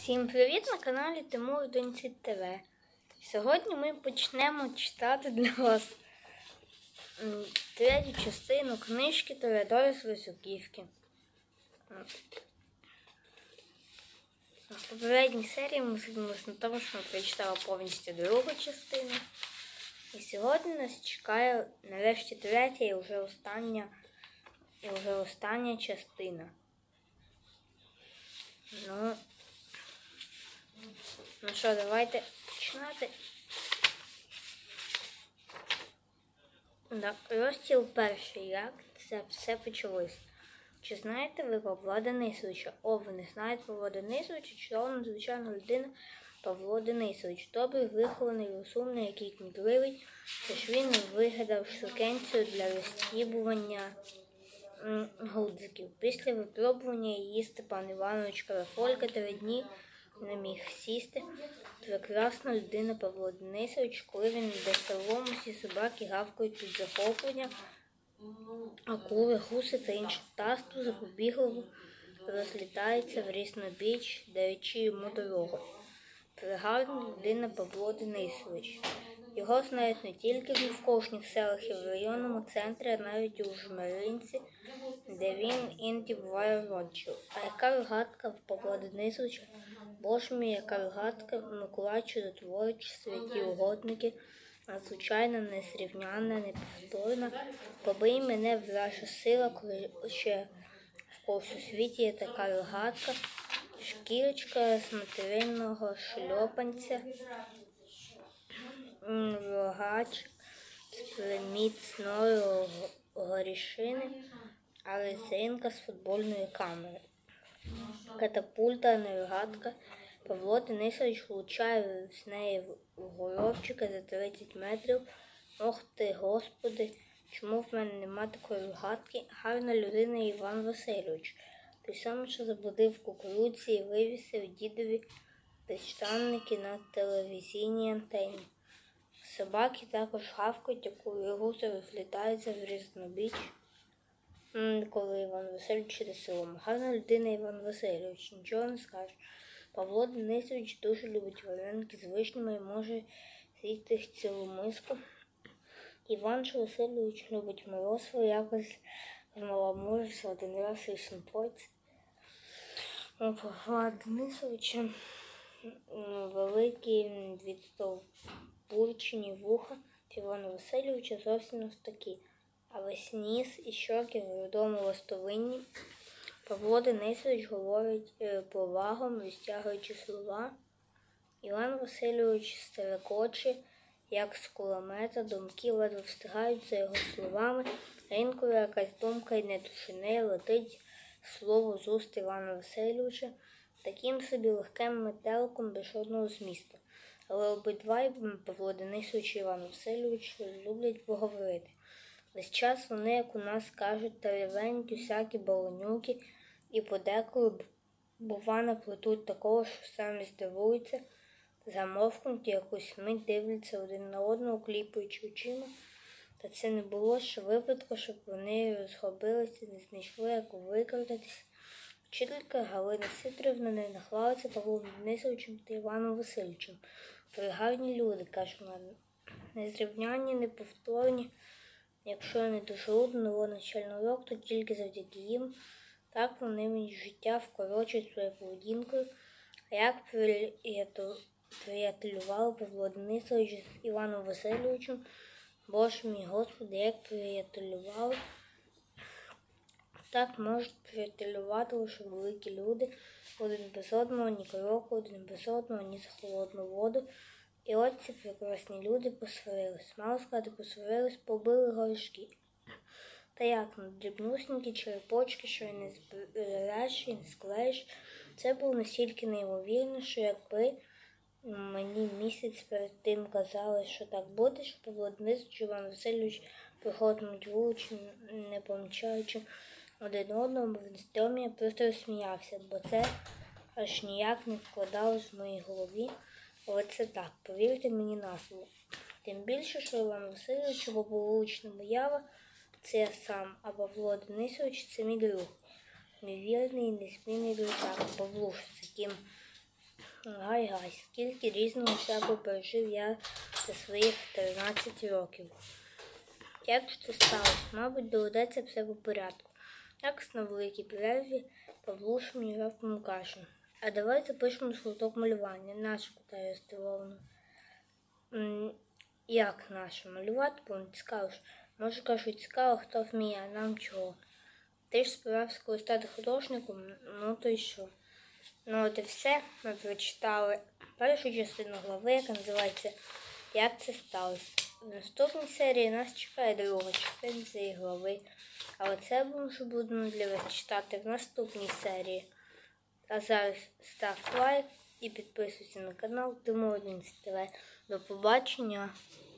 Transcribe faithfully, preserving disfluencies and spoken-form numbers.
Всім привіт на каналі Тимур Донці ТВ. Сьогодні ми почнемо читати для вас третю частину книжки Торадора з Васюківки. В попередній серії ми звернулися на тому, що ми прочитали повністю другу частину. І сьогодні нас чекає нарешті третя і вже остання, і вже остання частина. Ну, ну що, давайте починати. Так, розділ перший. Як це все почалось? Чи знаєте ви Павла Денисовича? О, ви не знаєте Павла Денисовича? Чудова надзвичайна людина Павло Денисович. Добрий, вихований, розумний, який кмітливий. Тож він вигадав штукенцію для розтібування гудзиків. Після випробування її Степан Іванович Карафолька три дні не міг сісти. Прекрасна людина Павло Денисович, коли він йде селом, усі собаки гавкають від захоплення, а кури, гуси та інше птаство запобігливо розлітається в різнобіч, даючи йому дорогу. Прегарна людина Павло Денисович. Його знають не тільки в навколишніх селах і в районному центрі, а навіть у Жмеринці, де він іноді буває родичів. А яка рогатка в Павла Денисовича? Боже мій, яка рогатка, Миколай Чудотворич, святі угодники, надзвичайна, незрівнянна, неповторна. Побий мене, вража сила, коли ще в когось у світі є така рогатка. Шкірочка з материнного шльопанця, рогач з міцної горішини, а резинка з футбольної камери. Катапульта, не рогатка. Павло Денисович влучає з неї в горобчика за тридцять метрів. Ох ти, Господи, чому в мене нема такої рогатки? Гарна людина Іван Васильович. Той самий, що заблудив в кукурудзі і вивісив дідові піщаники на телевізійній антені. Собаки також гавкають, а курігуси розлітаються в різнобіч, коли Іван Васильович іде селом. Гарна людина Іван Васильович, нічого не скаже. Павло Денисович дуже любить вареники з вишнями і може з'їсти їх цілу миску. Іван Васильович любить морозиво, якось змаламурився один раз і симпойць. У Павла Денисовича великі відстовбурчені вуха, Івана Васильовича зовсім не такі, а весь ніс і щоки в рудому ластовинні. Павло Денисович говорить повагом, розтягуючи слова. Іван Васильович стерекоче, як з кулемета, думки ледве встигають за його словами. Інколи якась думка й не душине, летить слово з уст Івана Васильовича таким собі легким метелком без жодного змісту. Але обидва, Павло Денисович і Іван Васильович, люблять поговорити. Весь час вони, як у нас кажуть, теревенькі, всякі балонюки, і подеколи, бува, наплетуть такого, що самі здивуються, замовкнуті, якусь мить дивляться один на одного, кліпаючи очима. Та це не було ще випадку, щоб вони розгубилися, не знайшли, як викрутитись. Вчителька Галина Сидорівна не нахвалиться Павлом Денисовичем та Іваном Васильовичем. Пригарні люди, каже вона, незрівнянні, неповторні. Якщо не дуже удно начальний урок, то тільки завдяки їм. Так вони мені життя вкорочують своєю поведінкою. А як приятелювали Павло Денисович з Іваном Васильовичем, Боже мій Господи, як приятелювали. Так можуть приятелювати лише великі люди, один без одного, ні кроку, один без одного, ні за холодну воду. І от ці прекрасні люди посварились. Мало сказати, посварились, побили горішки. Та як, ну, дрібнусінькі черепочки, що й не збереш, і не склеїш. Це було настільки неймовірно, що якби мені місяць перед тим казали, що так буде, що Павло Денисович і Іван Васильович проходитимуть вулицю, не помічаючи один одного, бо в стомі, я просто розсміявся, бо це аж ніяк не вкладалось в моїй голові. Але це так, повірте мені на слово. Тим більше, що Іван Васильович, його вулична боява, це я сам, а Павло Денисович – це мій друг. Мій вірний і незмінний друзяк Павлуш, з яким Гай-гай, скільки різного всякого пережив я за своїх тринадцять років. Як ж це сталося? Мабуть, доведеться все по порядку. Якось на великій перерві Павлуш мені раптом каже: а давай запишемо шматок малювання. Наше, питаю здивовано. Як наше? Малювати? Бо не цікаво ж. Може, кажуть, цікаво, хто вміє, а нам чого. Ти ж збирався колись стати художником, ну то й що? Ну от і все, ми прочитали першу частину глави, яка називається «Як це сталося?». В наступній серії нас чекає друга частина цієї глави, але це ми вже будемо для вас читати в наступній серії. А зараз став лайк і підписуйся на канал Тимур ТВ. До побачення!